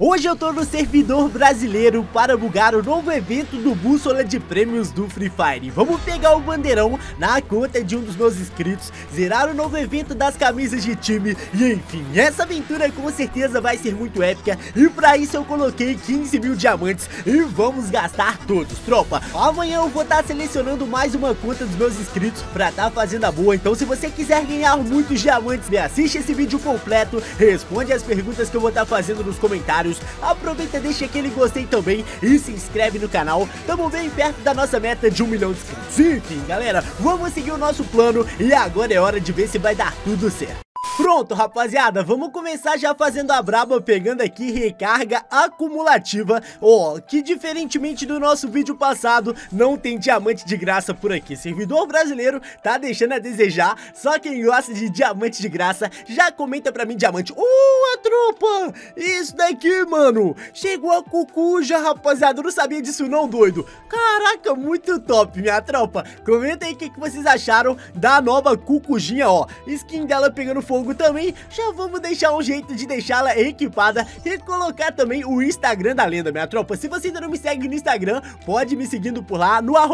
Hoje eu tô no servidor brasileiro para bugar o novo evento do Bússola de Prêmios do Free Fire. Vamos pegar o bandeirão na conta de um dos meus inscritos, zerar o novo evento das camisas de time e enfim, essa aventura com certeza vai ser muito épica e pra isso eu coloquei 15 mil diamantes e vamos gastar todos, tropa. Amanhã eu vou estar selecionando mais uma conta dos meus inscritos pra estar fazendo a boa, então se você quiser ganhar muitos diamantes, assiste esse vídeo completo, responde as perguntas que eu vou estar fazendo nos comentários. Aproveita, deixa aquele gostei também e se inscreve no canal. Tamo bem perto da nossa meta de 1 milhão de inscritos. Enfim, galera, vamos seguir o nosso plano e agora é hora de ver se vai dar tudo certo. Pronto, rapaziada, vamos começar já fazendo a braba, pegando aqui recarga acumulativa. Que diferentemente do nosso vídeo passado, não tem diamante de graça por aqui. Servidor brasileiro tá deixando a desejar, só quem gosta de diamante de graça, já comenta pra mim diamante. A tropa! Isso daqui, mano! Chegou a cucuja, rapaziada, eu não sabia disso não, doido. Caraca, muito top, minha tropa. Comenta aí o que vocês acharam da nova cucujinha, skin dela pegando fogo também. Já vamos deixar um jeito de deixá-la equipada e colocar também o Instagram da lenda, minha tropa. Se você ainda não me segue no Instagram, pode me seguindo por lá no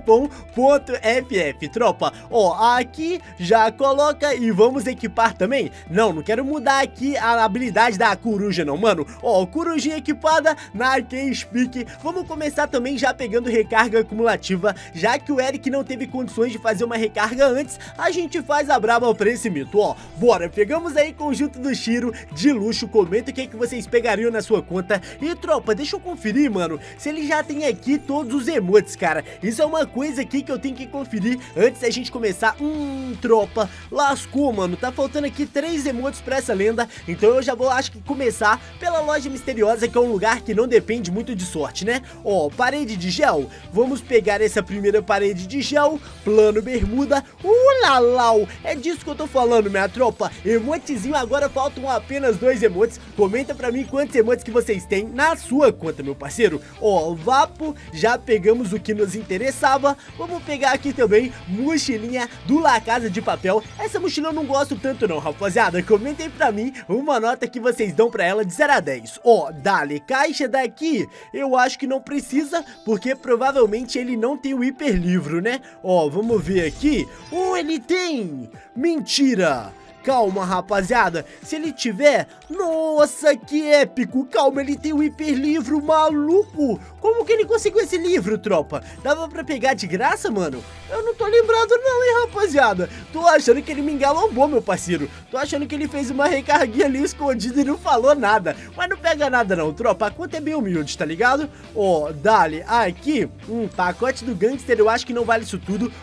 @lepon.ff, tropa. Aqui já coloca e vamos equipar também. Não quero mudar aqui a habilidade da coruja não, mano. Corujinha equipada na K-Speak. Vamos começar também já pegando recarga acumulativa, já que o Eric não teve condições de fazer uma recarga antes, a gente faz a braba pra esse mito, Bora, pegamos aí conjunto do Shiro de luxo. Comenta o que vocês pegariam na sua conta. E tropa, deixa eu conferir, mano, se ele já tem aqui todos os emotes, cara. Isso é uma coisa aqui que eu tenho que conferir antes da gente começar. Tropa, lascou, mano. Tá faltando aqui 3 emotes pra essa lenda. Então eu já vou, acho que começar pela loja misteriosa, que é um lugar que não depende muito de sorte, né? Parede de gel. Vamos pegar essa primeira parede de gel. Plano bermuda. Lalau, é disso que eu tô falando, minha tropa. Emotezinho, agora faltam apenas 2 emotes. Comenta pra mim quantos emotes que vocês têm na sua conta, meu parceiro. Vapo, já pegamos o que nos interessava. Vamos pegar aqui também mochilinha do La Casa de Papel. Essa mochila eu não gosto tanto não, rapaziada. Comentem pra mim uma nota que vocês dão pra ela de 0 a 10. Dale, caixa daqui eu acho que não precisa, porque provavelmente ele não tem o hiperlivro, né? Vamos ver aqui. Ele tem! Mentira! Calma, rapaziada, se ele tiver... Nossa, que épico! Calma, ele tem o hiperlivro, maluco! Como que ele conseguiu esse livro, tropa? Dava pra pegar de graça, mano? Eu não tô lembrado não, hein, rapaziada? Tô achando que ele me engalombou, meu parceiro. Tô achando que ele fez uma recarguinha ali escondida e não falou nada. Mas não pega nada não, tropa. A conta é bem humilde, tá ligado? Dale, aqui, pacote do gangster, eu acho que não vale isso tudo.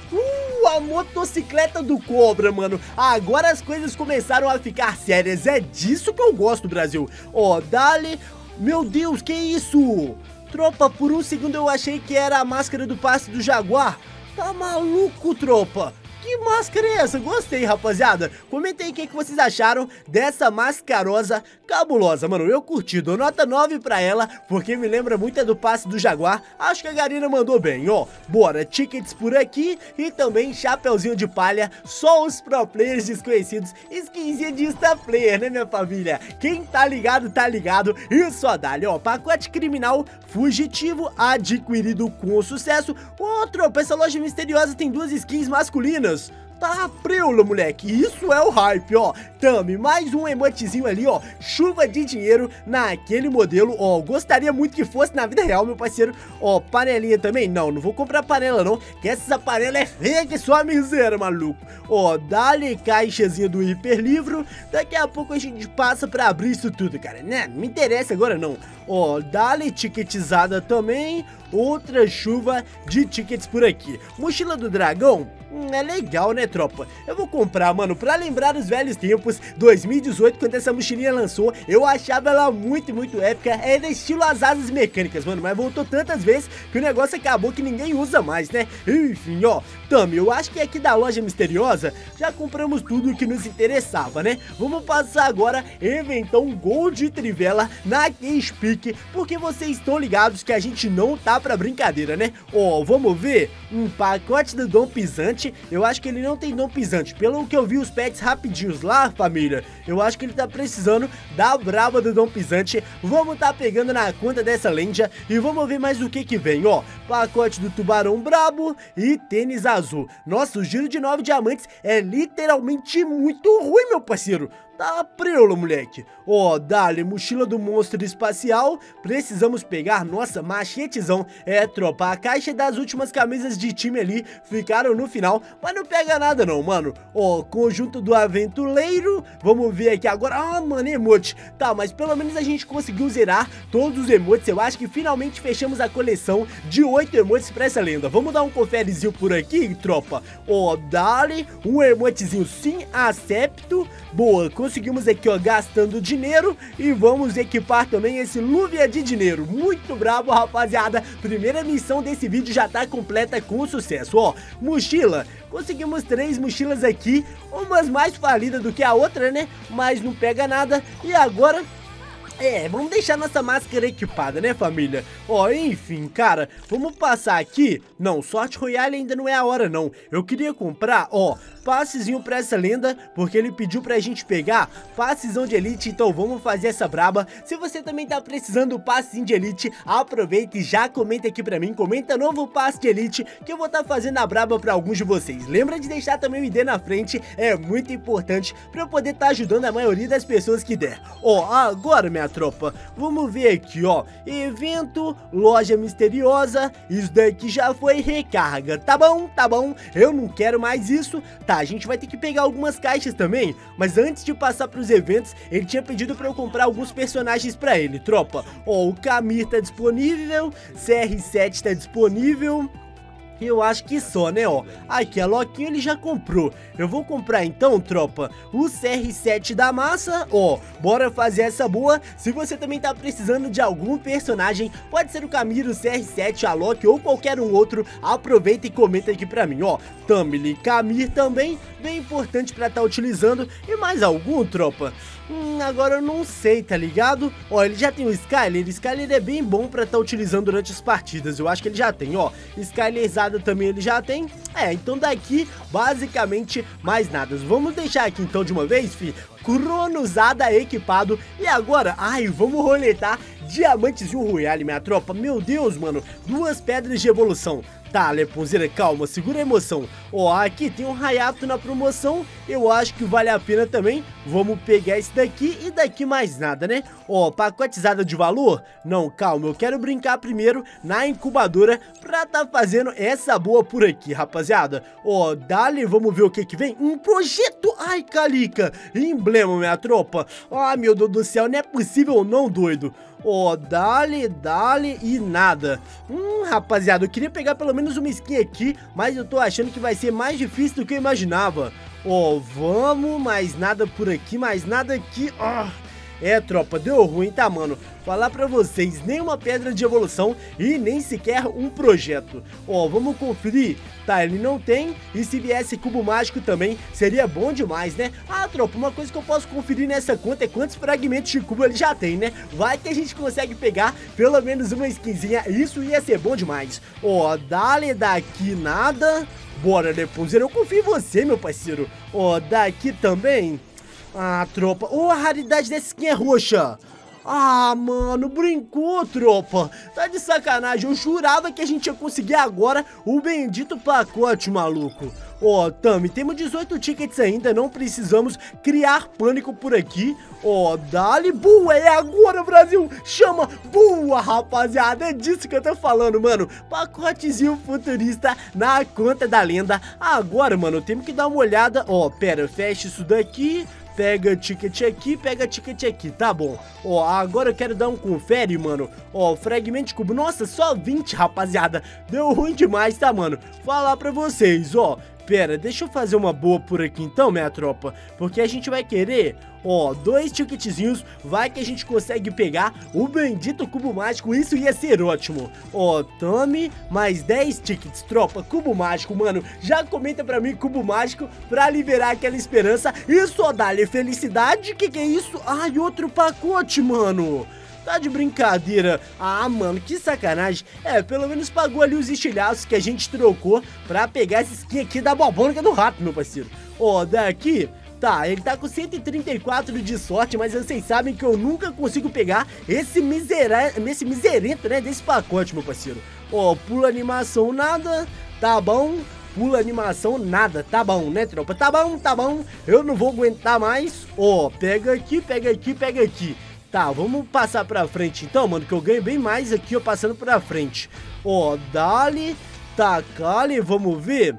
A motocicleta do Cobra, mano. Agora as coisas começaram a ficar sérias. É disso que eu gosto, Brasil. Dale. Meu Deus, que isso? Tropa, por um segundo eu achei que era a máscara do passe do Jaguar. Tá maluco, tropa? Que máscara é essa? Gostei, rapaziada. Comenta aí o que vocês acharam dessa mascarosa cabulosa, mano. Eu curti, dou nota 9 pra ela, porque me lembra muito do passe do Jaguar. Acho que a Garina mandou bem, Bora, tickets por aqui e também chapeuzinho de palha. Só os pro players desconhecidos. Skinzinha de star player, né, minha família? Quem tá ligado, tá ligado. E só dá-lhe, pacote criminal fugitivo adquirido com sucesso. Tropa, essa loja misteriosa tem 2 skins masculinas. Tá preula, moleque, isso é o hype, Tami, mais um emotezinho ali, chuva de dinheiro naquele modelo, gostaria muito que fosse na vida real, meu parceiro. Panelinha também, não vou comprar panela não, que essa panela é feia que só a miséria, maluco. Dá-lhe caixazinha do hiperlivro, daqui a pouco a gente passa pra abrir isso tudo, cara, né, não me interessa agora não. Dá-lhe ticketizada também, outra chuva de tickets por aqui. Mochila do dragão, é legal, né, tropa? Eu vou comprar, mano, pra lembrar os velhos tempos, 2018, quando essa mochilinha lançou, eu achava ela muito épica, era estilo as asas mecânicas, mano, mas voltou tantas vezes que o negócio acabou que ninguém usa mais, né? Enfim, Tami, eu acho que aqui da loja misteriosa já compramos tudo o que nos interessava, né? Vamos passar agora, eventão Gold Trivela na K-Speak, porque vocês estão ligados que a gente não tá pra brincadeira, né? Vamos ver um pacote do Dom Pisante. pisante, eu acho que ele não tem dom pisante. Pelo que eu vi os pets rapidinhos lá, família, eu acho que ele tá precisando da braba do dom pisante. Vamos tá pegando na conta dessa lenda e vamos ver mais o que vem, ó. Pacote do tubarão brabo e tênis azul. Nossa, o giro de 9 diamantes é literalmente muito ruim, meu parceiro. Tá preula, moleque. Ó, dale, mochila do monstro espacial. Precisamos pegar, nossa, machetezão. É, tropa, a caixa das últimas camisas de time ali ficaram no final, mas não pega nada não, mano. Ó, conjunto do aventureiro. Vamos ver aqui agora. Ah, mano, emote. Tá, mas pelo menos a gente conseguiu zerar todos os emotes. Eu acho que finalmente fechamos a coleção de 8 emotes pra essa lenda. Vamos dar um conferezinho por aqui, tropa. Ó, dale, um emotezinho sim, acepto. Boa, conseguimos aqui, ó, gastando dinheiro. E vamos equipar também esse Lúvia de dinheiro. Muito brabo, rapaziada. Primeira missão desse vídeo já tá completa com sucesso, ó. Mochila, conseguimos 3 mochilas aqui. Umas mais falidas do que a outra, né? Mas não pega nada. E agora... vamos deixar nossa máscara equipada, né, família? Ó, enfim, cara, vamos passar aqui. Não, sorte royale ainda não é a hora, não. Eu queria comprar, ó, passezinho pra essa lenda, porque ele pediu pra gente pegar passezão de elite, então vamos fazer essa braba. Se você também tá precisando do passezinho de elite, aproveita e já comenta aqui pra mim, comenta novo passe de elite, que eu vou tá fazendo a braba pra alguns de vocês. Lembra de deixar também o ID na frente, é muito importante pra eu poder tá ajudando a maioria das pessoas que der. Ó, agora, minha tropa, vamos ver aqui, ó, evento, loja misteriosa, isso daqui já foi recarga, tá bom, eu não quero mais isso. Tá, a gente vai ter que pegar algumas caixas também, mas antes de passar pros eventos, ele tinha pedido pra eu comprar alguns personagens pra ele, tropa. Ó, o Camir tá disponível, CR7 tá disponível... Eu acho que só, né, ó. Aqui, a Loquinho ele já comprou. Eu vou comprar então, tropa, o CR7 da massa. Ó, bora fazer essa boa. Se você também tá precisando de algum personagem, pode ser o Camilo, o CR7, a Loki ou qualquer um outro, aproveita e comenta aqui pra mim, ó. Tamili, Camir também, bem importante pra tá utilizando. E mais algum, tropa? Agora eu não sei, tá ligado? Ó, ele já tem o Skyler. Skyler é bem bom pra tá utilizando durante as partidas. Eu acho que ele já tem, ó. Skylerzada também ele já tem. Então daqui, basicamente, mais nada. Vamos deixar aqui então de uma vez, fi. Cronosada equipado. E agora, vamos roletar diamantes de um royale, minha tropa. Meu Deus, mano, 2 pedras de evolução. Tá, Leponzeira, calma, segura a emoção. Ó, aqui tem um Hayato na promoção. Eu acho que vale a pena também. Vamos pegar esse daqui e daqui mais nada, né? Ó, pacotizada de valor? Não, calma, eu quero brincar primeiro na incubadora pra tá fazendo essa boa por aqui, rapaziada. Ó, dale, vamos ver o que vem. Um projeto, ai, Calica, emblema, minha tropa. Ai, meu Deus do céu, não é possível não, doido. Ó, dale e nada. Rapaziada, eu queria pegar pelo menos uma skin aqui, mas eu tô achando que vai ser mais difícil do que eu imaginava. Ó, vamos, mais nada por aqui, mais nada aqui. Tropa, deu ruim, tá, mano? Falar pra vocês, nenhuma pedra de evolução e nem sequer um projeto. Ó, vamos conferir. Tá, ele não tem. E se viesse cubo mágico também, seria bom demais, né? Tropa, uma coisa que eu posso conferir nessa conta é quantos fragmentos de cubo ele já tem, né? Vai que a gente consegue pegar pelo menos uma skinzinha. Isso ia ser bom demais. Ó, dale daqui nada. Bora, Leponzeiro, eu confio em você, meu parceiro. Ó, daqui também... tropa, a raridade dessa skin é roxa. Mano, brincou, tropa. Tá de sacanagem, eu jurava que a gente ia conseguir agora o bendito pacote, maluco. Ó, Tami, temos 18 tickets ainda, não precisamos criar pânico por aqui. Ó, dale, boa, é agora, Brasil. Chama, boa, rapaziada, é disso que eu tô falando, mano. Pacotezinho futurista na conta da lenda. Agora, mano, temos que dar uma olhada. Ó, pera, fecha isso daqui. Pega ticket aqui, pega ticket aqui, tá bom. Ó, agora eu quero dar um confere, mano. Ó, fragmento de cubo, nossa, só 20, rapaziada. Deu ruim demais, tá, mano? Falar pra vocês, ó. Pera, deixa eu fazer uma boa por aqui então, minha tropa. Porque a gente vai querer, ó, 2 ticketzinhos. Vai que a gente consegue pegar o bendito cubo mágico. Isso ia ser ótimo. Ó, tome mais 10 tickets, tropa. Cubo mágico, mano. Já comenta pra mim cubo mágico pra liberar aquela esperança. E só dá-lhe felicidade. Que é isso? Ai, outro pacote, mano. Tá de brincadeira. Ah, mano, que sacanagem. Pelo menos pagou ali os estilhaços que a gente trocou pra pegar essa skin aqui da bobônica do rato, meu parceiro. Ó, daqui... Tá, ele tá com 134 de sorte, mas vocês sabem que eu nunca consigo pegar esse miserento, né, desse pacote, meu parceiro. Ó, pula animação, nada, tá bom. Pula animação, nada, tá bom, né, tropa? Tá bom, eu não vou aguentar mais. Ó, pega aqui, pega aqui, pega aqui. Tá, vamos passar pra frente então, mano, que eu ganho bem mais aqui, ó, passando pra frente. Ó, dali, tacali, vamos ver.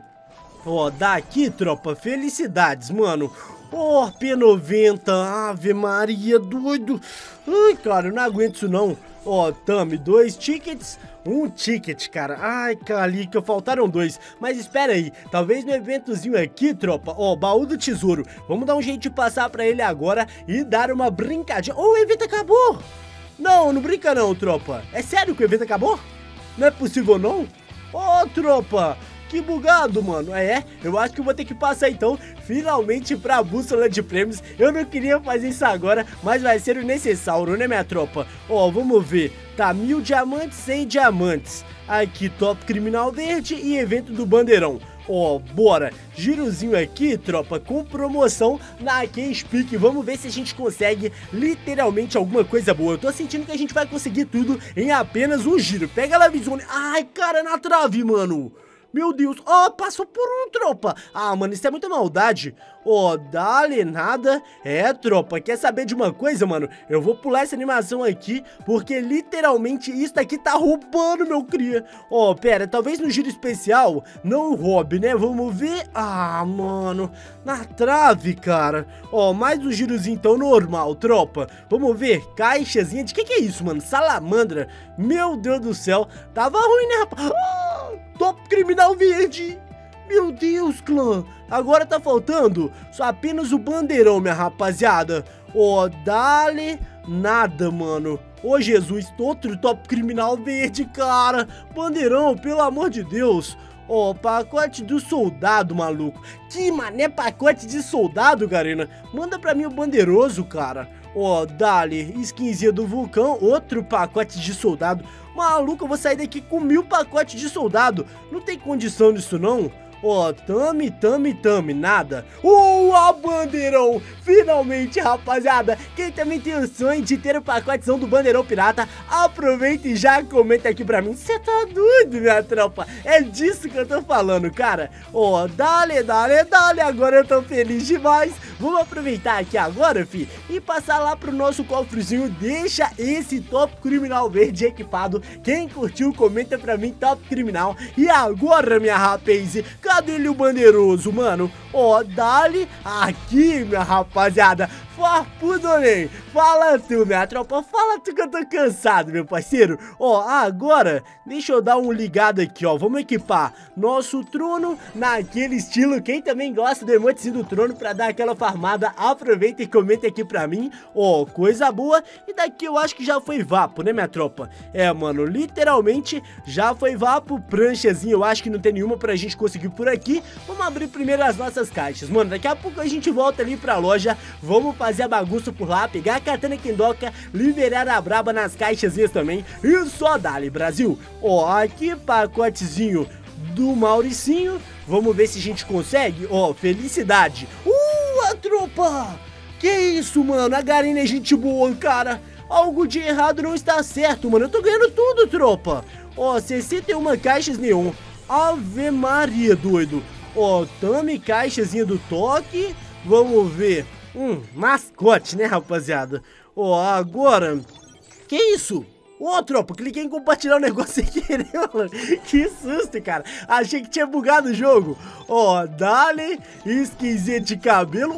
Ó, daqui, tropa, felicidades, mano. Ó, P90, Ave Maria, doido. Ai, cara, eu não aguento isso não. Ó, Tami, 2 tickets, 1 ticket, cara. Ai, calica, faltaram 2. Mas espera aí, talvez no eventozinho aqui, tropa. Ó, baú do tesouro. Vamos dar um jeito de passar pra ele agora e dar uma brincadinha. Ó, o evento acabou. Não, não brinca não, tropa. É sério que o evento acabou? Não é possível não? Ó, tropa. Que bugado, mano. Eu acho que eu vou ter que passar então finalmente pra bússola de prêmios. Eu não queria fazer isso agora, mas vai ser o necessário, né, minha tropa? Ó, vamos ver. Tá, 1000 diamantes, 100 diamantes. Aqui, top criminal verde e evento do bandeirão. Ó, bora. Girozinho aqui, tropa, com promoção na Keyspeak. Vamos ver se a gente consegue literalmente alguma coisa boa. Eu tô sentindo que a gente vai conseguir tudo em apenas um giro. Pega lá, Visone. Ai, cara, na trave, mano. Meu Deus, ó, passou por um, tropa. Ah, mano, isso é muita maldade. Ó, dale nada. Tropa, quer saber de uma coisa, mano? Eu vou pular essa animação aqui, porque literalmente isso aqui tá roubando, meu cria. Ó, pera, talvez no giro especial não roube, né? Vamos ver. Ah, mano, na trave, cara. Ó, mais um girozinho então normal, tropa. Vamos ver, caixazinha de que é isso, mano? Salamandra. Meu Deus do céu, tava ruim, né, rapaz? Top criminal verde. Meu Deus, clã. Agora tá faltando só apenas o bandeirão, minha rapaziada. Ó, dale nada, mano. Ô, Jesus, outro top criminal verde, cara. Bandeirão, pelo amor de Deus. Ó, pacote do soldado, maluco. Que mané pacote de soldado, Garena. Manda pra mim o bandeiroso, cara. Ó, dali, skinzinha do vulcão. Outro pacote de soldado. Maluco, eu vou sair daqui com 1000 pacotes de soldado. Não tem condição disso, não. Ó, tame, nada. A bandeirão! Finalmente, rapaziada. Quem também tem o sonho de ter o pacotezão do bandeirão pirata, aproveita e já comenta aqui pra mim. Você tá doido, minha tropa? É disso que eu tô falando, cara. Ó, dale. Agora eu tô feliz demais. Vamos aproveitar aqui agora, fi, e passar lá pro nosso cofrezinho. Deixa esse top criminal verde equipado. Quem curtiu, comenta pra mim, top criminal. E agora, minha rapaz, cadê ele o bandeiroso, mano? Ó, dali aqui, minha rapaziada. Farpudolei, fala tu, minha tropa, fala tu que eu tô cansado, meu parceiro. Ó, agora, deixa eu dar um ligado aqui, ó. Vamos equipar nosso trono naquele estilo. Quem também gosta do emotezinho do trono pra dar aquela farmada, aproveita e comenta aqui pra mim. Ó, coisa boa. E daqui eu acho que já foi vapo, né, minha tropa? Mano, literalmente já foi vapo. Pranchazinha, eu acho que não tem nenhuma pra gente conseguir por aqui. Vamos abrir primeiro as nossas caixas, mano. Daqui a pouco a gente volta ali pra loja. Vamos fazer a bagunça por lá, pegar a katana Kendoka, liberar a braba nas caixazinhas também. E só dali, Brasil. Ó, aqui pacotezinho do Mauricinho. Vamos ver se a gente consegue. Ó, felicidade. A tropa! Que isso, mano? A Garena é gente boa, cara. Algo de errado não está certo, mano. Eu tô ganhando tudo, tropa. Ó, 61 caixas neon. Ave Maria, doido. Ó, tame caixazinha do toque. Vamos ver. Mascote, né, rapaziada? Ó, agora... Que isso? Ô, tropa, cliquei em compartilhar o negócio sem querer, mano. Que susto, cara. Achei que tinha bugado o jogo. Ó, dale, skinzinha de cabelo.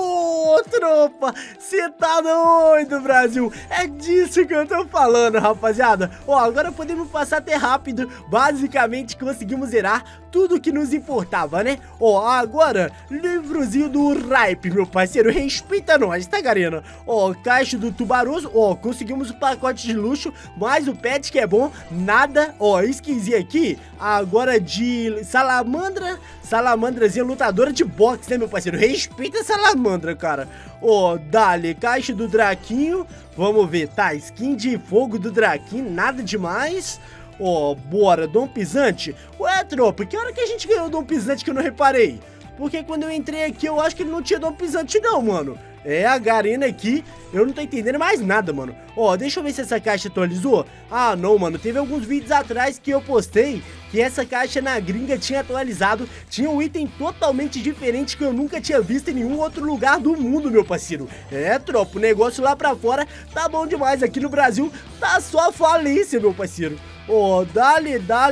Tropa, você tá doido, Brasil. É disso que eu tô falando, rapaziada. Ó, agora podemos passar até rápido. Basicamente, conseguimos zerar tudo que nos importava, né? Ó, agora, livrozinho do Ripe, meu parceiro, respeita nós, tá, Garena? Ó, caixa do Tubaroso, ó, conseguimos o pacote de luxo, mais o pet que é bom, nada, ó, skinzinho aqui, agora de salamandrazinha lutadora de boxe, né, meu parceiro? Respeita a salamandra, cara. Ó, dale, caixa do Draquinho, vamos ver, tá, skin de fogo do Draquinho, nada demais. Ó, bora, Dom Pisante. Ué, tropa, que hora que a gente ganhou o Dom Pisante que eu não reparei? Porque quando eu entrei aqui, eu acho que ele não tinha Dom Pisante não, mano. É, a Garena aqui, eu não tô entendendo mais nada, mano. Ó, deixa eu ver se essa caixa atualizou. Ah, não, mano, teve alguns vídeos atrás que eu postei que essa caixa na gringa tinha atualizado. Tinha um item totalmente diferente que eu nunca tinha visto em nenhum outro lugar do mundo, meu parceiro. É, tropa, o negócio lá pra fora tá bom demais. Aqui no Brasil tá só falência, meu parceiro. Ó, dale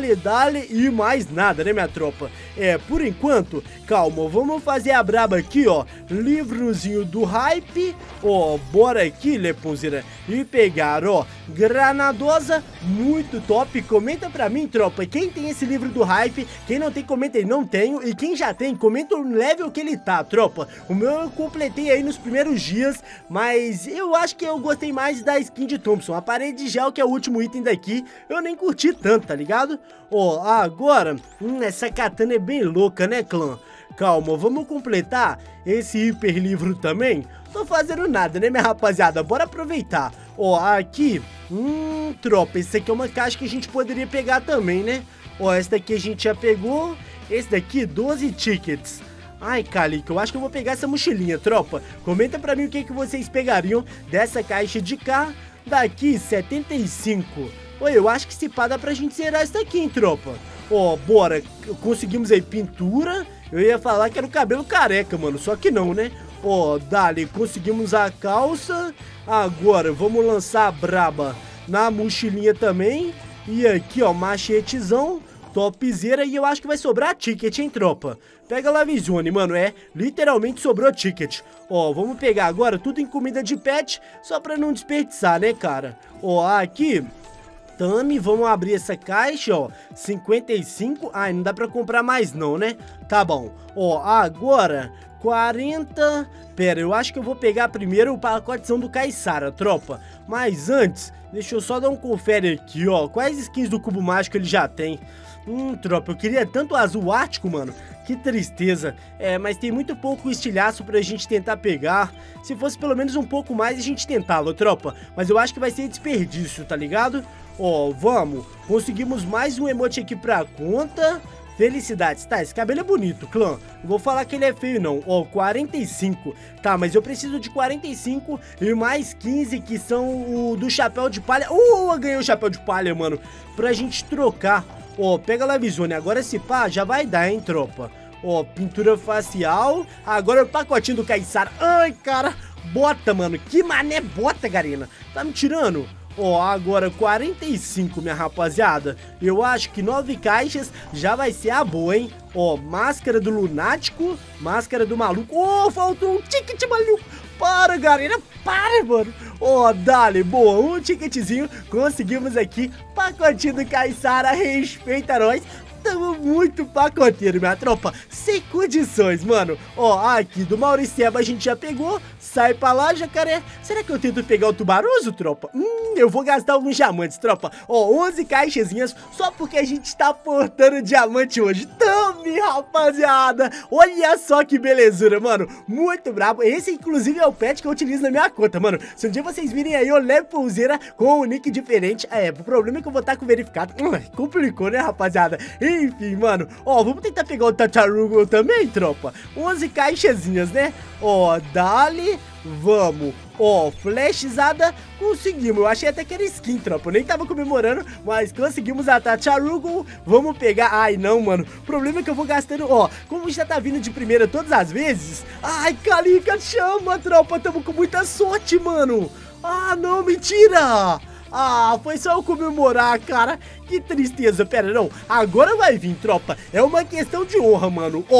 e mais nada, né, minha tropa? É, por enquanto, calma, vamos fazer a braba aqui, ó. Livrozinho do Hype, ó, bora aqui, Leponzeira, e pegar, ó, Granadosa, muito top. Comenta pra mim, tropa, quem tem esse livro do Hype, quem não tem, comenta aí, não tenho, e quem já tem, comenta o level que ele tá, tropa. O meu eu completei aí nos primeiros dias, mas eu acho que eu gostei mais da skin de Thompson. A parede de gel, que é o último item daqui, eu nem curti tanto, tá ligado? Ó, agora, essa katana é bem louca, né, clã? Calma, vamos completar esse hiper livro também? Tô fazendo nada, né, minha rapaziada? Bora aproveitar. Ó, aqui, tropa, esse aqui é uma caixa que a gente poderia pegar também, né? Ó, essa daqui a gente já pegou. Esse daqui, 12 tickets. Ai, Calico, eu acho que eu vou pegar essa mochilinha, tropa. Comenta pra mim o que vocês pegariam dessa caixa de cá. Daqui, 75. Oi, eu acho que se pá dá pra gente zerar isso daqui, hein, tropa. Ó, bora. Conseguimos aí pintura. Eu ia falar que era o cabelo careca, mano. Só que não, né? Ó, dali, conseguimos a calça. Agora, vamos lançar a braba na mochilinha também. E aqui, ó, machetezão. Topzera. E eu acho que vai sobrar ticket, hein, tropa. Pega lá, Visione, mano. É, literalmente sobrou ticket. Ó, vamos pegar agora tudo em comida de pet. Só pra não desperdiçar, né, cara? Ó, aqui... Tami, vamos abrir essa caixa, ó, 55, ai, não dá pra comprar mais não, né? Tá bom, ó, agora, 40, pera, eu acho que eu vou pegar primeiro o pacotezão do Caissara, tropa, mas antes, deixa eu só dar um confere aqui, ó, quais skins do Cubo Mágico ele já tem. Tropa, eu queria tanto o azul ártico, mano. Que tristeza. É, mas tem muito pouco estilhaço pra gente tentar pegar. Se fosse pelo menos um pouco mais, a gente tentava, tropa. Mas eu acho que vai ser desperdício, tá ligado? Ó, vamos. Conseguimos mais um emote aqui pra conta. Felicidades. Tá, esse cabelo é bonito, clã. Não vou falar que ele é feio, não. Ó, 45. Tá, mas eu preciso de 45 e mais 15, que são o do chapéu de palha. Eu ganhei o chapéu de palha, mano. Pra gente trocar. Ó, pega lá, Visione, agora esse pá já vai dar, hein, tropa. Ó, pintura facial. Agora o pacotinho do Caissara. Ai, cara, bota, mano. Que mané bota, Garena. Tá me tirando? Ó, agora 45, minha rapaziada. Eu acho que 9 caixas já vai ser a boa, hein. Ó, máscara do lunático, máscara do maluco. Ó, faltou um ticket, maluco. Para, Garena, para, mano. Ó, dale, boa, um ticketzinho. Conseguimos aqui, pacotinho do Caissara, respeita nós. Tamo muito pacoteiro, minha tropa. Sem condições, mano. Ó, aqui do Mauriceba a gente já pegou. Sai pra lá, jacaré. Será que eu tento pegar o Tubaroso, tropa? Eu vou gastar alguns diamantes, tropa. Ó, 11 caixazinhas só porque a gente tá portando diamante hoje. Tome, rapaziada. Olha só que belezura, mano. Muito brabo. Esse, inclusive, é o pet que eu utilizo na minha conta, mano. Se um dia vocês virem aí, eu levo pulseira com um nick diferente. É, o problema é que eu vou estar com verificado. Complicou, né, rapaziada? Enfim, mano. Ó, vamos tentar pegar o Tatarugo também, tropa. 11 caixazinhas, né? Ó, dali. Vamos. Ó, flashzada, conseguimos. Eu achei até que era skin, tropa. Eu nem tava comemorando, mas conseguimos a Tatarugo. Vamos pegar. Ai, não, mano. O problema é que eu vou gastando. Ó, como já tá vindo de primeira todas as vezes. Ai, Calica, chama, tropa. Tamo com muita sorte, mano. Ah, não, mentira. Ah, foi só eu comemorar, cara. Que tristeza, pera, não. Agora vai vir, tropa. É uma questão de honra, mano. Ó,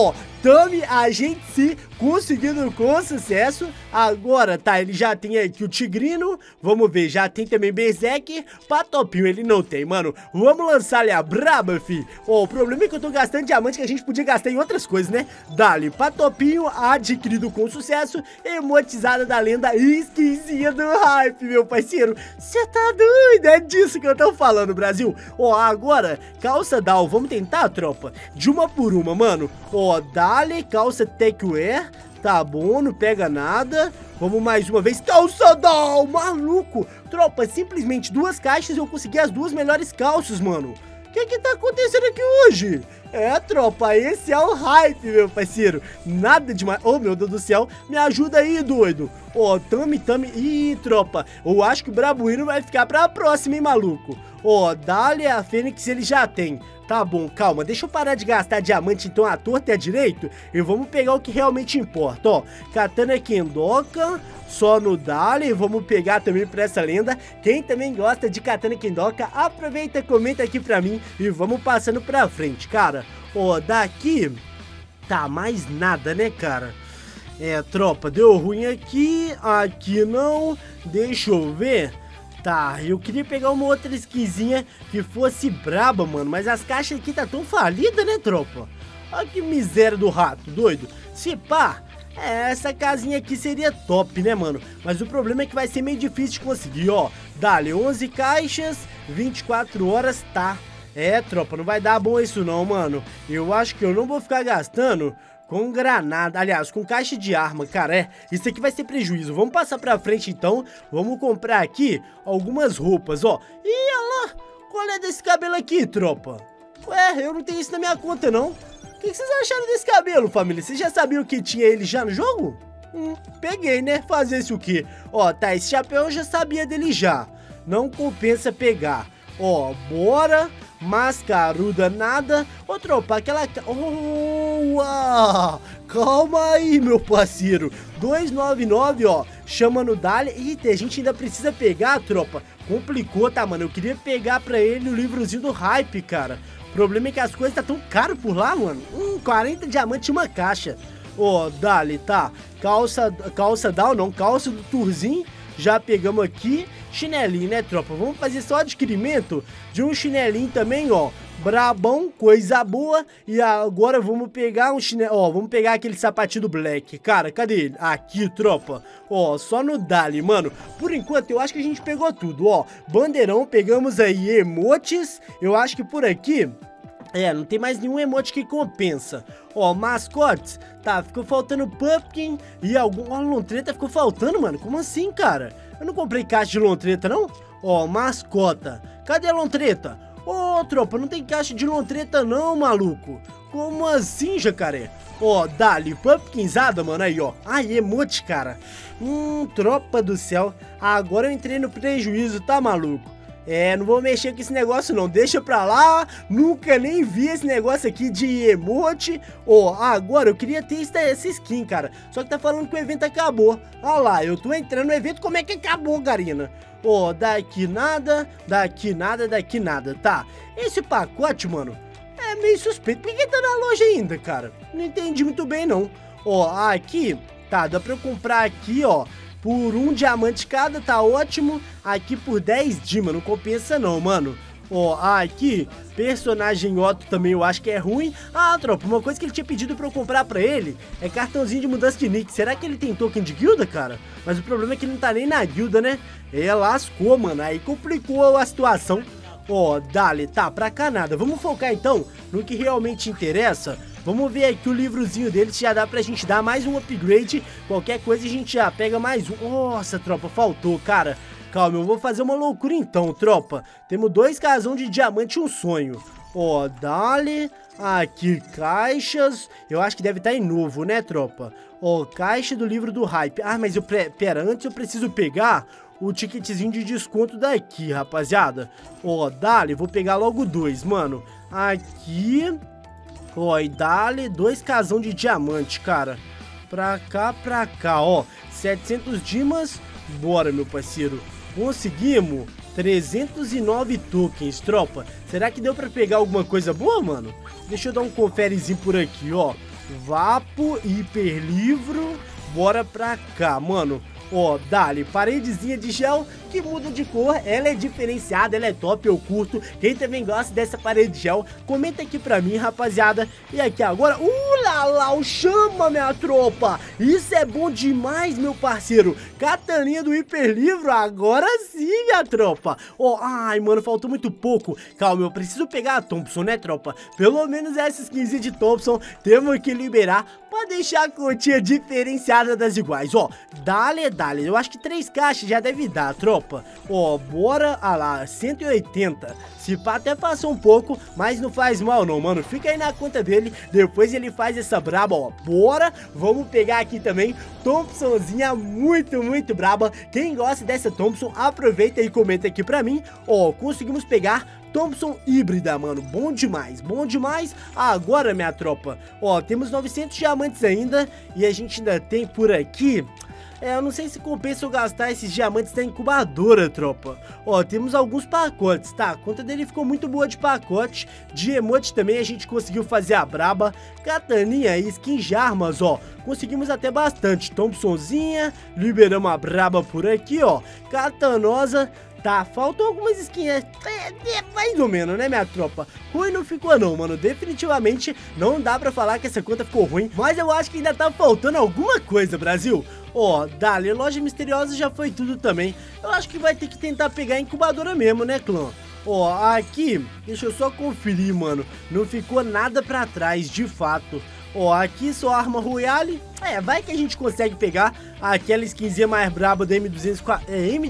Tami, a gente se conseguindo com sucesso. Agora, tá, ele já tem aqui o Tigrino. Vamos ver, já tem também Berserk. Patopinho ele não tem, mano. Vamos lançar ali a braba, fi. Ó, o problema é que eu tô gastando diamante que a gente podia gastar em outras coisas, né? Dali, Patopinho adquirido com sucesso. Emotizada da lenda esquisinha do hype, meu parceiro. Você tá doido? É disso que eu tô falando, Brasil. Ó, agora, calça down. Vamos tentar, tropa? De uma por uma, mano. Ó, dali, calça techwear. Tá bom, não pega nada. Vamos mais uma vez. Calça down, maluco. Tropa, simplesmente 2 caixas e eu consegui as 2 melhores calças, mano. O que tá acontecendo aqui hoje? É, tropa, esse é o hype, meu parceiro. Nada demais. Oh, meu Deus do céu. Me ajuda aí, doido. Ó, Tami. Ih, tropa. Eu acho que o Brabuíno vai ficar pra próxima, hein, maluco. Ó, dali a Fênix ele já tem. Tá bom, calma, deixa eu parar de gastar diamante então à torta e à direito e vamos pegar o que realmente importa, ó. Katana Kendoka, só no Dali, vamos pegar também pra essa lenda. Quem também gosta de Katana Kendoka, aproveita, comenta aqui pra mim e vamos passando pra frente, cara. Ó, daqui tá mais nada, né, cara? É, tropa, deu ruim aqui, aqui não, deixa eu ver. Tá, eu queria pegar uma outra skinzinha que fosse braba, mano. Mas as caixas aqui tá tão falidas, né, tropa? Olha que miséria do rato, doido. Se pá, essa casinha aqui seria top, né, mano? Mas o problema é que vai ser meio difícil de conseguir, ó. Dali, 11 caixas, 24 horas, tá. É, tropa, não vai dar bom isso não, mano. Eu acho que eu não vou ficar gastando com granada, aliás, com caixa de arma, cara, isso aqui vai ser prejuízo. Vamos passar pra frente, então. Vamos comprar aqui algumas roupas, ó. Ih, olha lá, qual é desse cabelo aqui, tropa? Ué, eu não tenho isso na minha conta, não. O que vocês acharam desse cabelo, família? Vocês já sabiam que tinha ele já no jogo? Peguei, né? Fazer isso o quê? Ó, tá, esse chapéu eu já sabia dele já. Não compensa pegar. Ó, bora. Mascaruda nada. Ô, tropa, aquela... Oh, calma aí, meu parceiro. 299, ó. Chama no Dali. Eita, a gente ainda precisa pegar, tropa. Complicou, tá, mano? Eu queria pegar pra ele o livrozinho do hype, cara. O problema é que as coisas tá tão caro por lá, mano. 40 diamantes uma caixa. Ó, Dali, tá. Calça down, não. Calça do Turzinho. Já pegamos aqui. Chinelinho, né, tropa? Vamos fazer só adquirimento de um chinelinho também, ó. Brabão, coisa boa. E agora vamos pegar um chinelo. Ó, vamos pegar aquele sapatinho do Black. Cara, cadê ele? Aqui, tropa. Ó, só no Dali, mano. Por enquanto, eu acho que a gente pegou tudo, ó. Bandeirão, pegamos aí emotes. Eu acho que por aqui... não tem mais nenhum emote que compensa. Ó, mascotes. Tá, ficou faltando Pumpkin e algum... Ó, Lontreta ficou faltando, mano. Como assim, cara? Eu não comprei caixa de Lontreta, não? Ó, mascota. Cadê a Lontreta? Ô, tropa, não tem caixa de Lontreta, não, maluco. Como assim, jacaré? Ó, Dali, Pumpkinzada, mano, aí, ó. Ai, emote, cara. Tropa do céu. Agora eu entrei no prejuízo, tá, maluco? Não vou mexer com esse negócio não, deixa pra lá, nunca nem vi esse negócio aqui de emote. Agora eu queria ter essa skin, cara, só que tá falando que o evento acabou. Olha lá, eu tô entrando no evento, como é que acabou, Garina? Daqui nada, daqui nada, daqui nada, tá. Esse pacote, mano, é meio suspeito, por que tá na loja ainda, cara? Não entendi muito bem não. Aqui, tá, dá pra eu comprar aqui, ó. Por 1 diamante cada, tá ótimo. Aqui por 10 Dima, não compensa não, mano. Aqui, personagem Otto também eu acho que é ruim. Tropa, uma coisa que ele tinha pedido pra eu comprar pra ele é cartãozinho de mudança de nick. Será que ele tem token de guilda, cara? Mas o problema é que ele não tá nem na guilda, né? Lascou, mano, aí complicou a situação. Dali, tá, pra cá nada. Vamos focar então no que realmente interessa. Vamos ver aqui o livrozinho dele, se já dá pra gente dar mais um upgrade. Qualquer coisa a gente já pega mais um. Nossa, tropa, faltou, cara. Calma, eu vou fazer uma loucura então, tropa. Temos 2 casão de diamante e um sonho. Dali. Aqui, caixas. Eu acho que deve estar em novo, né, tropa? Caixa do livro do hype. Mas pera, antes eu preciso pegar o ticketzinho de desconto daqui, rapaziada. Dali, vou pegar logo 2, mano. Aqui... e dali 2 casão de diamante, cara. Pra cá, ó. 700 dimas. Bora, meu parceiro. Conseguimos 309 tokens, tropa. Será que deu pra pegar alguma coisa boa, mano? Deixa eu dar um conferezinho por aqui, ó. Vapo, hiperlivro, bora pra cá, mano. Ó, dali, paredezinha de gel que muda de cor, ela é diferenciada, ela é top, eu curto. Quem também gosta dessa parede de gel, comenta aqui pra mim, rapaziada. E aqui agora, lá, o chama, minha tropa. Isso é bom demais, meu parceiro. Kataninha do hiperlivro, agora sim, minha tropa. Ó, ai, mano, faltou muito pouco. Calma, eu preciso pegar a Thompson, né, tropa? Pelo menos essa skinzinha de Thompson temos que liberar pra deixar a continha diferenciada das iguais. Ó, dale, eu acho que 3 caixas já deve dar, tropa. Ó, bora, lá, 180. Se pá, até passou um pouco, mas não faz mal não, mano. Fica aí na conta dele, depois ele faz essa braba, ó. Bora, vamos pegar aqui também Thompsonzinha muito braba. Quem gosta dessa Thompson, aproveita e comenta aqui pra mim. Ó, conseguimos pegar Thompson híbrida, mano, bom demais, Agora, minha tropa, ó, temos 900 diamantes ainda e a gente ainda tem por aqui... eu não sei se compensa eu gastar esses diamantes da incubadora, tropa. Ó, temos alguns pacotes, tá? A conta dele ficou muito boa de pacote. De emote também a gente conseguiu fazer a braba. Kataninha e skin de armas, ó. Conseguimos até bastante. Thompsonzinha, liberamos a braba por aqui, ó. Katanosa. Tá, faltam algumas skins, mais ou menos, né, minha tropa? Ruim não ficou não, mano, definitivamente não dá pra falar que essa conta ficou ruim, mas eu acho que ainda tá faltando alguma coisa, Brasil. Ó, dali, loja misteriosa já foi tudo também, eu acho que vai ter que tentar pegar a incubadora mesmo, né, clã? Ó, aqui, deixa eu só conferir, mano, não ficou nada pra trás, de fato. Ó, aqui só arma royale. Vai que a gente consegue pegar aquela skinzinha mais braba do M204,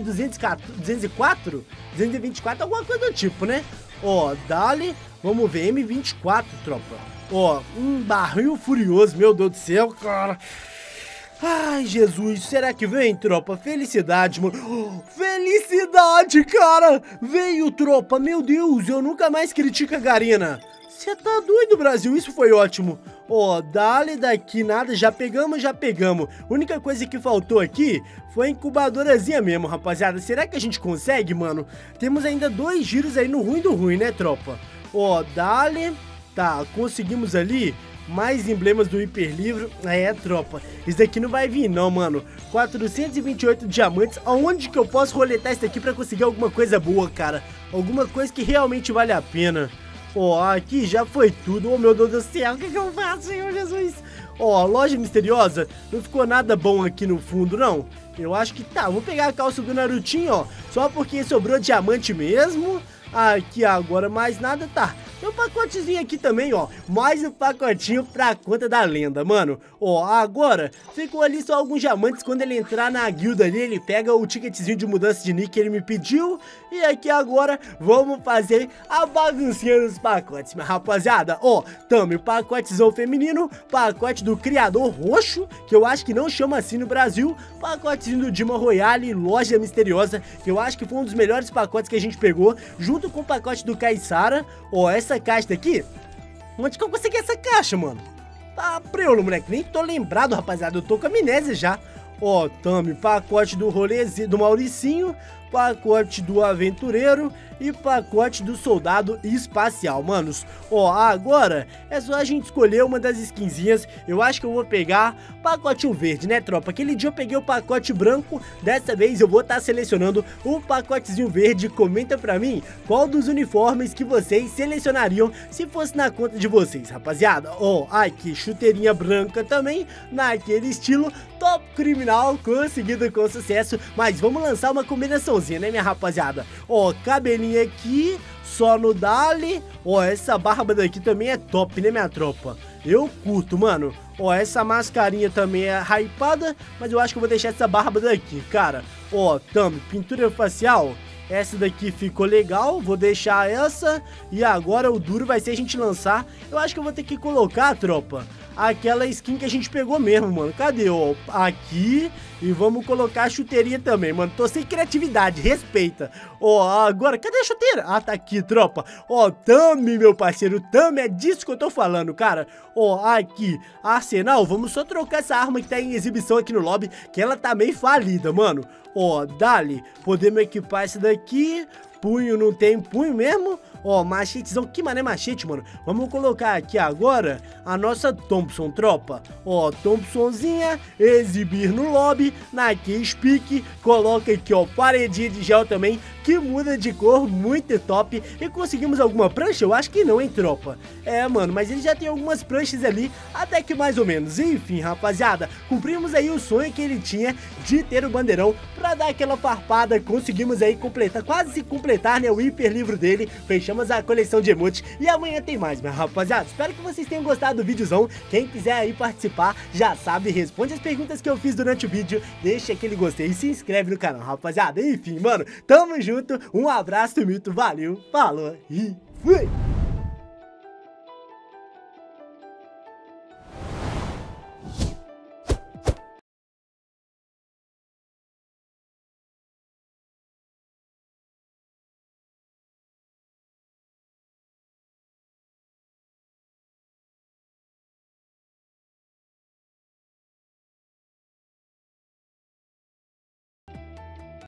M204, alguma coisa do tipo, né? Ó, dali, vamos ver, M24, tropa. Ó, um barril furioso, meu Deus do céu, cara. Ai, Jesus, será que vem, tropa? Felicidade, mano. Felicidade, cara. Veio, tropa, meu Deus, eu nunca mais critico a Garena. Você tá doido, Brasil? Isso foi ótimo. Ó, dali daqui nada, já pegamos. Única coisa que faltou aqui foi a incubadorazinha mesmo, rapaziada. Será que a gente consegue, mano? Temos ainda 2 giros aí no ruim do ruim, né, tropa? Ó, dali. Tá, conseguimos ali mais emblemas do hiperlivro. Tropa, isso daqui não vai vir não, mano. 428 diamantes. Aonde que eu posso roletar isso daqui pra conseguir alguma coisa boa, cara? Alguma coisa que realmente vale a pena. Ó, aqui já foi tudo. Oh, meu Deus do céu, o que eu faço, Senhor Jesus? Ó, loja misteriosa, não ficou nada bom aqui no fundo, não. Eu acho que tá, vou pegar a calça do Narutinho, ó, só porque sobrou diamante mesmo. Aqui agora mais nada, tá. Tem um pacotezinho aqui também, ó. Mais um pacotinho pra conta da lenda, mano. Ó, agora ficou ali só alguns diamantes. Quando ele entrar na guilda ali, ele pega o ticketzinho de mudança de nick que ele me pediu. E aqui agora vamos fazer a baguncinha dos pacotes, minha rapaziada. Ó, tamo pacotezão feminino, pacote do criador roxo, que eu acho que não chama assim no Brasil. Pacotezinho do Dima Royale, loja misteriosa, que eu acho que foi um dos melhores pacotes que a gente pegou, junto com o pacote do Caissara. Ó, essa caixa daqui, onde que eu consegui essa caixa, mano? Tá preolo, moleque, nem tô lembrado, rapaziada, eu tô com amnésia já. Ó, tamo, pacote do rolezinho, do Mauricinho, pacote do aventureiro e pacote do soldado espacial, manos. Ó, agora é só a gente escolher uma das skinzinhas. Eu acho que eu vou pegar pacotinho verde, né, tropa? Aquele dia eu peguei o pacote branco, dessa vez eu vou estar selecionando o pacotezinho verde. Comenta pra mim qual dos uniformes que vocês selecionariam se fosse na conta de vocês, rapaziada. Ó, aqui, chuteirinha branca também, naquele estilo top criminal, conseguido com sucesso. Mas vamos lançar uma combinaçãozinha, né, minha rapaziada? Ó, cabelinho aqui, só no Dali. Ó, essa barba daqui também é top, né, minha tropa? Eu curto, mano. Ó, essa mascarinha também é hypada, mas eu acho que eu vou deixar essa barba daqui, cara. Ó, tamo, pintura facial. Essa daqui ficou legal, vou deixar essa. E agora o duro vai ser a gente lançar. Eu acho que eu vou ter que colocar, tropa, aquela skin que a gente pegou mesmo, mano. Cadê? Ó, aqui. E vamos colocar a chuteirinha também, mano. Tô sem criatividade, respeita. Ó, agora, cadê a chuteira? Ah, tá aqui, tropa. Ó, Tami, meu parceiro, Tami, é disso que eu tô falando, cara. Ó, aqui, arsenal, vamos só trocar essa arma que tá em exibição aqui no lobby, que ela tá meio falida, mano. Ó, dali, podemos equipar essa daqui. Punho, não tem punho mesmo? Ó, machetezão, que mané machete, mano. Vamos colocar aqui agora a nossa Thompson, tropa. Ó, Thompsonzinha, exibir no lobby, na Keyspeak, coloca aqui, ó, paredinha de gel também, que muda de cor, muito top. E conseguimos alguma prancha? Eu acho que não, hein, tropa. É, mano, mas ele já tem algumas pranchas ali, até que mais ou menos. Enfim, rapaziada, cumprimos aí o sonho que ele tinha de ter o bandeirão pra dar aquela farpada. Conseguimos aí completar, quase completar, né, o hiper livro dele. Fechamos a coleção de emotes e amanhã tem mais, minha rapaziada. Espero que vocês tenham gostado do videozão. Quem quiser aí participar, já sabe, responde as perguntas que eu fiz durante o vídeo, deixa aquele gostei e se inscreve no canal, rapaziada. Enfim, mano, tamo junto, um abraço, Mito, valeu, falou e fui!